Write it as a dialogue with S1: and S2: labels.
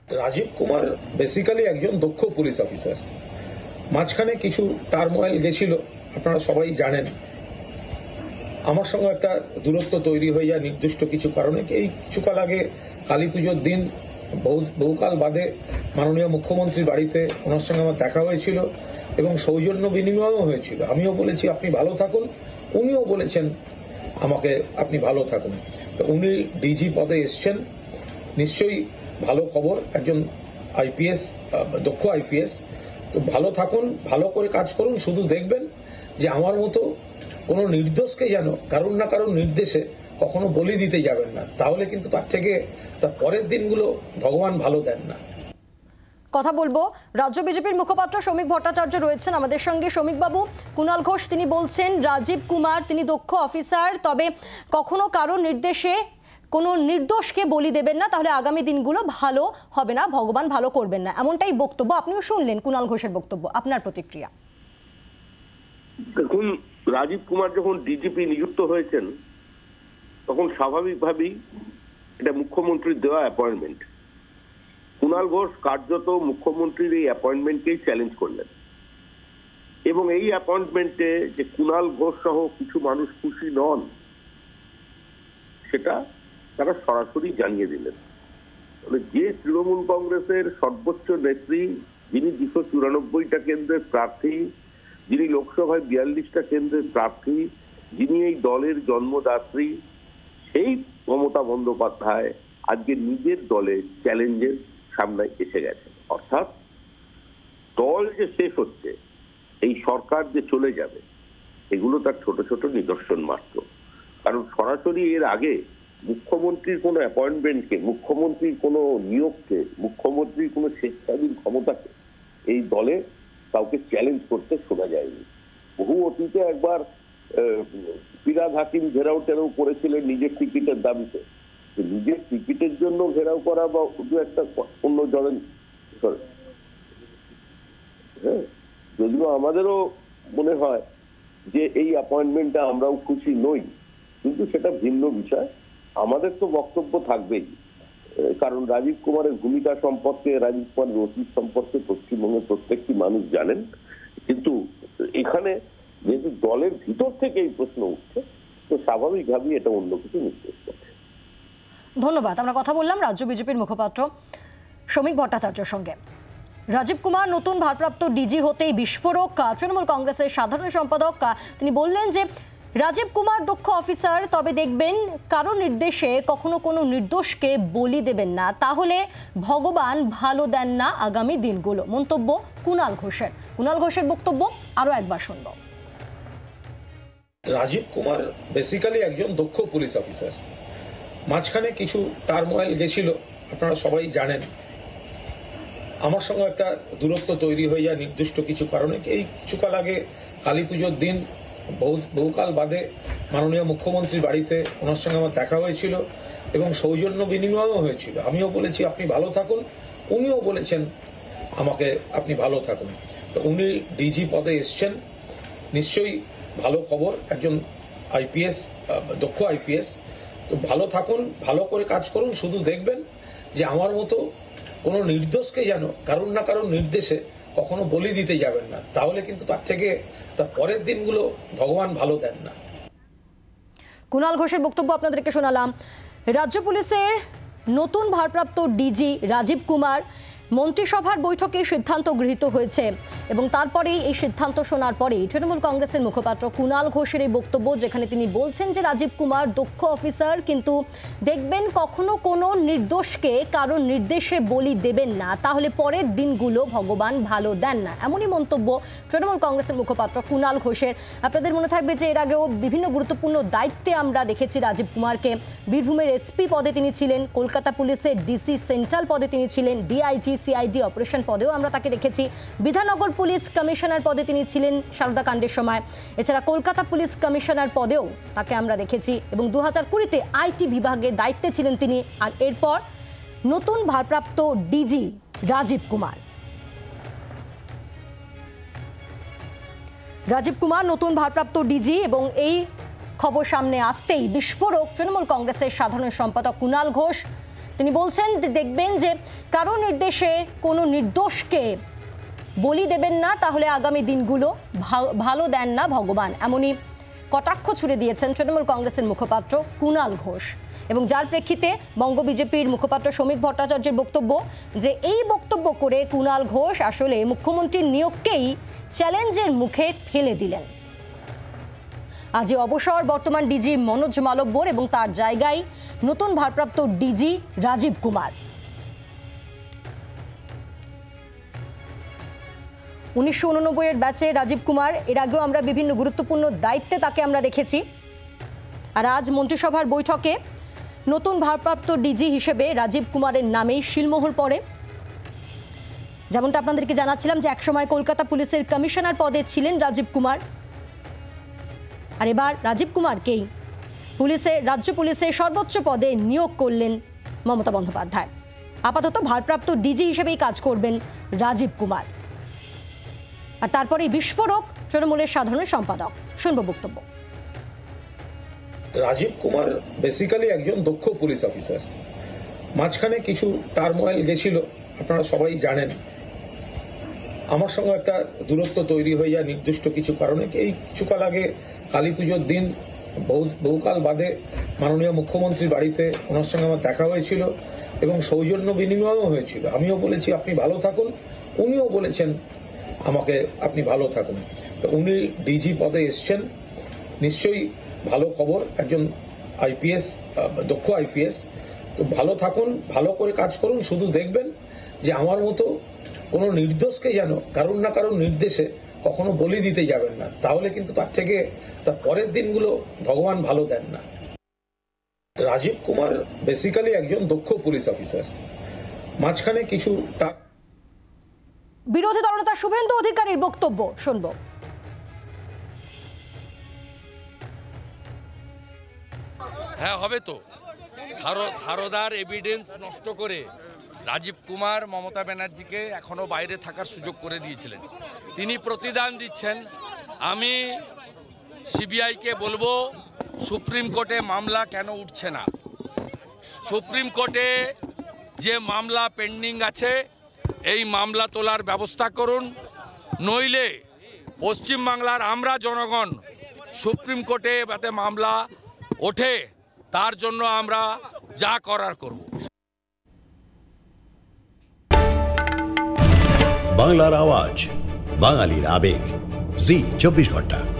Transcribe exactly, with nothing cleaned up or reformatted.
S1: Rajib Kumar basically একজন দক্ষ police officer. মাঝখানে কিছু টার্মোয়েল গেছিল, আপনারা সবাই জানেন। আমার সঙ্গে একটা দূরত্ব তৈরি হয়ে যায় নির্দিষ্ট কিছু কারণে। এই কিছুকাল আগে কালী পুজোর দিন বহু বহুকাল বাদে মাননীয় মুখ্যমন্ত্রীর বাড়িতে ওনার সঙ্গে আমার দেখা হয়েছিল এবং সৌজন্য বিনিময়ও হয়েছিল। আমিও বলেছি আপনি ভালো থাকুন, উনিও বলেছেন আমাকে আপনি ভালো থাকুন। তো উনি ডিজি পদে এসছেন, নিশ্চয়ই ভালো খবর। একজন আইপিএস, দক্ষ আইপিএস। তো ভালো থাকুন, ভালো করে কাজ করুন। শুধু দেখবেন যে আমার মতো কোনো নির্দোষকে যেন কারুর না কারুর নির্দেশে কখনো বলি দিতে যাবেন না, তাহলে কিন্তু তার থেকে তার পরের দিনগুলো ভগবান ভালো দেন না।
S2: কথা বলবো রাজ্য বিজেপির মুখপাত্র শ্রমিক ভট্টাচার্য রয়েছেন আমাদের সঙ্গে। শ্রমিক বাবু, কুণাল ঘোষ তিনি বলছেন রাজীব কুমার তিনি দক্ষ অফিসার, তবে কখনো কারোর নির্দেশে কোনো নির্দোষকে বলি দেবেন না, তাহলে আগামী দিনগুলো ভালো হবে না, ভগবান ভালো করবেন না, এমনটাই বক্তব্য। আপনিও শুনলেন কুণাল ঘোষের বক্তব্য, আপনার প্রতিক্রিয়া?
S3: দেখুন, রাজীব কুমার যখন ডিজিপি নিযুক্ত হয়েছেন তখন স্বাভাবিকভাবেই এটা মুখ্যমন্ত্রীর দেওয়া অ্যাপয়েন্টমেন্ট। কুণাল ঘোষ কার্যত মুখ্যমন্ত্রীর এই অ্যাপয়েন্টমেন্টকেই চ্যালেঞ্জ করলেন এবং এই অ্যাপয়েন্টমেন্টে যে কুণাল ঘোষ সহ কিছু মানুষ খুশি নন সেটা তারা সরাসরি জানিয়ে দিলেন। যে তৃণমূল কংগ্রেসের সর্বোচ্চ নেত্রী, যিনি দুশো চুরানব্বইটা কেন্দ্রের প্রার্থী, যিনি লোকসভায় বিয়াল্লিশটা কেন্দ্রের প্রার্থী, যিনি এই দলের জন্মদাত্রী, সেই মমতা বন্দ্যোপাধ্যায় আজকে নিজের দলের চ্যালেঞ্জের সামনে এসে গেছে। অর্থাৎ দল যে শেষ হচ্ছে, এই সরকার যে চলে যাবে, এগুলো তার ছোট ছোট নিদর্শন মাত্র। কারণ সরাসরি এর আগে মুখ্যমন্ত্রীর কোনো অ্যাপয়েন্টমেন্টকে, মুখ্যমন্ত্রীর কোনো নিয়োগকে, মুখ্যমন্ত্রীর কোনো স্বেচ্ছাধীন ক্ষমতাকে এই দলে কাউকে চ্যালেঞ্জ করতে শোনা যায়নি। বহু অতীতে একবার ফিরহাদ হাকিম ঘেরাও টেরাও করেছিলেন নিজের টিকিটের দাবিতে। নিজের টিকিটের জন্য ঘেরাও করা বা দু একটা অন্য জনের, হ্যাঁ, যদিও আমাদেরও মনে হয় যে এই অ্যাপয়েন্টমেন্টটা আমরাও খুশি নই, কিন্তু সেটা ভিন্ন বিষয়। আমাদের তো বক্তব্য থাকবেই, কারণ রাজীব কুমারের ভূমিকা সম্পর্কে, রাজীব কুমারের অতীত সম্পর্কে পশ্চিমবঙ্গের প্রত্যেকটি মানুষ জানেন। কিন্তু এখানে যেহেতু দলের ভিতর থেকে এই প্রশ্ন উঠছে, তো স্বাভাবিকভাবেই এটা অন্য কিছু নির্দেশ করছে।
S2: ধন্যবাদ। আমরা কথা বললাম রাজ্য বিজেপির মুখপাত্র শ্রমিক ভট্টাচার্যের সঙ্গে। রাজীব কুমার নতুন ভারপ্রাপ্ত ডিজি হতেই বিস্ফোরক তৃণমূল কংগ্রেসের সাধারণ সম্পাদক তিনি বললেন যে রাজীব কুমার দক্ষ অফিসার, তবে দেখবেন কারো নির্দেশে কখনো কোনো নির্দোষকে বলি দেবেন না, তাহলে ভগবান ভালো দেন না আগামী দিনগুলো। মন্তব্য কুণাল ঘোষের। কুণাল ঘোষের বক্তব্য আরো একবার শুনব।
S1: রাজীব কুমার বেসিক্যালি একজন দক্ষ পুলিশ অফিসার। মাঝখানে কিছু টার্মোয়েল গেছিল, আপনারা সবাই জানেন। আমার সঙ্গে একটা দূরত্ব তৈরি হয়ে যায় নির্দিষ্ট কিছু কারণে। এই কিছুকাল আগে কালী পুজোর দিন বহু বহুকাল বাদে মাননীয় মুখ্যমন্ত্রীর বাড়িতে ওনার সঙ্গে আমার দেখা হয়েছিল এবং সৌজন্য বিনিময়ও হয়েছিল। আমিও বলেছি আপনি ভালো থাকুন, উনিও বলেছেন আমাকে আপনি ভালো থাকুন। তো উনি ডিজি পদে এসছেন, নিশ্চয়ই ভালো খবর। একজন আইপিএস, দক্ষ আইপিএস। তো ভালো থাকুন, ভালো করে কাজ করুন। শুধু দেখবেন যে আমার মতো কোনো নির্দোষকে যেন কারুর না কারুর নির্দেশে কখনো বলি দিতে যাবেন না, তাহলে কিন্তু তার থেকে তার পরের দিনগুলো ভগবান ভালো দেন না।
S2: কুণাল ঘোষের বক্তব্য আপনাদেরকে শোনালাম। রাজ্য পুলিশের নতুন ভারপ্রাপ্ত ডিজি রাজীব কুমার মন্ত্রিসভার বৈঠকে সিদ্ধান্ত গৃহীত হয়েছে এবং তারপরেই এই সিদ্ধান্ত শোনার পরেই তৃণমূল কংগ্রেসের মুখপাত্র কুণাল ঘোষের এই বক্তব্য, যেখানে তিনি বলছেন যে রাজীব কুমার দক্ষ অফিসার, কিন্তু দেখবেন কখনো কোনো নির্দোষকে কারোর নির্দেশে বলি দেবেন না, তাহলে পরের দিনগুলো ভগবান ভালো দেন না। এমনই মন্তব্য তৃণমূল কংগ্রেসের মুখপাত্র কুণাল ঘোষের। আপনাদের মনে থাকবে যে এর আগেও বিভিন্ন গুরুত্বপূর্ণ দায়িত্বে আমরা দেখেছি রাজীব কুমারকে। বীরভূমের এসপি পদে তিনি ছিলেন, কলকাতা পুলিশের ডিসি সেন্ট্রাল পদে তিনি ছিলেন, ডিআইজি সিআইডি অপারেশন পদেও আমরা তাকে দেখেছি, বিধাননগর পুলিশ কমিশনার পদে তিনি ছিলেন সারদা কাণ্ডের সময়, এছাড়া কলকাতা পুলিশ কমিশনার পদেও তাকে আমরা দেখেছি এবং দু হাজার কুড়িতে আইটি বিভাগে দায়িত্বে ছিলেন তিনি। আর এরপর নতুন ভারপ্রাপ্ত ডিজি রাজীব কুমার। রাজীব কুমার নতুন ভারপ্রাপ্ত ডিজি এবং এই খবর সামনে আসতেই বিস্ফোরক তৃণমূল কংগ্রেসের সাধারণ সম্পাদক কুণাল ঘোষ। তিনি বলছেন দেখবেন যে কারো নির্দেশে কোনো নির্দোষকে বলি দেবেন না, তাহলে আগামী দিনগুলো ভালো দেন না ভগবান, এমনই কটাক্ষ ছুড়ে দিয়েছেন তৃণমূল কংগ্রেসের মুখপাত্র কুণাল ঘোষ। এবং যার প্রেক্ষিতে বঙ্গ বিজেপির মুখপাত্র শ্রমিক ভট্টাচার্যের বক্তব্য যে এই বক্তব্য করে কুণাল ঘোষ আসলে মুখ্যমন্ত্রীর নিয়োগকেই চ্যালেঞ্জের মুখে ফেলে দিলেন। আজ অবসর বর্তমান ডিজি মনোজ মালব্যর এবং তার জায়গায় নতুন ভারপ্রাপ্ত ডিজি রাজীব কুমার। উনিশশো উননব্বই এর ব্যাচে রাজীব কুমার, এর আগেও আমরা বিভিন্ন গুরুত্বপূর্ণ দায়িত্বে তাকে আমরা দেখেছি। আর আজ মন্ত্রিসভার বৈঠকে নতুন ভারপ্রাপ্ত ডিজি হিসেবে রাজীব কুমারের নামেই শিলমোহর পড়ে। যেমনটা আপনাদেরকে জানাচ্ছিলাম যে একসময় কলকাতা পুলিশের কমিশনার পদে ছিলেন রাজীব কুমার, আর এবার রাজীব কুমারকেই পুলিশে রাজ্য পুলিশের সর্বোচ্চ পদে নিয়োগ করলেন মমতা বন্দ্যোপাধ্যায়। আপাতত ভারপ্রাপ্ত ডিজি হিসেবেই কাজ করবেন রাজীব কুমার। আর তারপরে বিস্ফোরক তৃণমূলের সাধারণ সম্পাদক, শুনব বক্তব্য।
S1: রাজীব কুমার বেসিক্যালি একজন দক্ষ পুলিশ অফিসার। মাঝখানে কিছু টার্মোয়েল গেছিল, আপনারা সবাই জানেন। আমার সঙ্গে একটা দূরত্ব তৈরি হয়ে যায় নির্দিষ্ট কিছু কারণে। এই কিছুকাল আগে কালী পুজোর দিন বহু বহুকাল বাদে মাননীয় মুখ্যমন্ত্রীর বাড়িতে ওনার সঙ্গে আমার দেখা হয়েছিল এবং সৌজন্য বিনিময়ও হয়েছিল। আমিও বলেছি আপনি ভালো থাকুন, উনিও বলেছেন আমাকে আপনি ভালো থাকুন। তো উনি ডিজি পদে এসছেন, নিশ্চয়ই ভালো খবর। একজন আইপিএস, দক্ষ আইপিএস। তো ভালো থাকুন, ভালো করে কাজ করুন। শুধু দেখবেন যে আমার মতো কোনো নির্দোষকে যেন কারণ না কারণ নির্দেশে কখনো বলি দিতে যাবেন না, তাহলে কিন্তু তার থেকে তার পরের দিনগুলো ভগবান ভালো দেন না। রাজীব কুমার বেসিক্যালি একজন দক্ষ পুলিশ অফিসার। মাঝখানে কিছু
S2: বিরোধী দলনেতা শুভেন্দু অধিকারীর বক্তব্য শুনব।
S4: হ্যাঁ, হবে তো। সারদার এভিডেন্স নষ্ট করে রাজীব কুমার মমতা ব্যানার্জিকে এখনো বাইরে থাকার সুযোগ করে দিয়েছিলেন। তিনি প্রতিদান দিচ্ছেন। আমি সিবিআইকে বলবো সুপ্রিম কোর্টে মামলা কেন উঠছে না। সুপ্রিম কোর্টে যে মামলা পেন্ডিং আছে এই মামলা তোলার ব্যবস্থা করুন, নইলে পশ্চিমবাংলার আমরা জনগণ সুপ্রিম কোর্টে যাতে মামলা ওঠে তার জন্য আমরা যা করার করব।
S5: বাংলার আওয়াজ, বাঙালির আবেগ, জি চব্বিশ ঘন্টা।